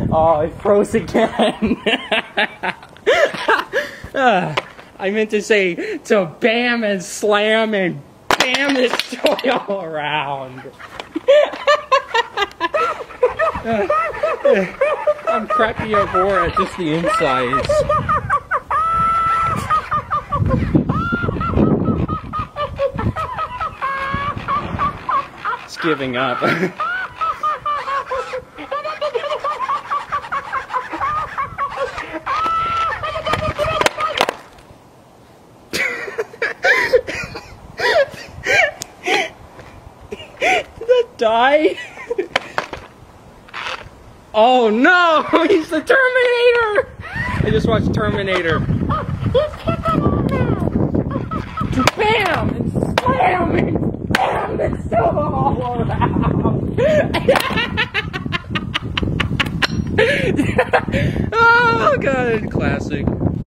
Oh, it froze again. I meant to say to bam and slam and bam this toy all around. I'm cracking up more at just the insides. It's giving up. Did that die? Oh no! He's the Terminator! I just watched Terminator. He's kicking on now. Bam! And slam! And bam! And still all around! Oh god, classic.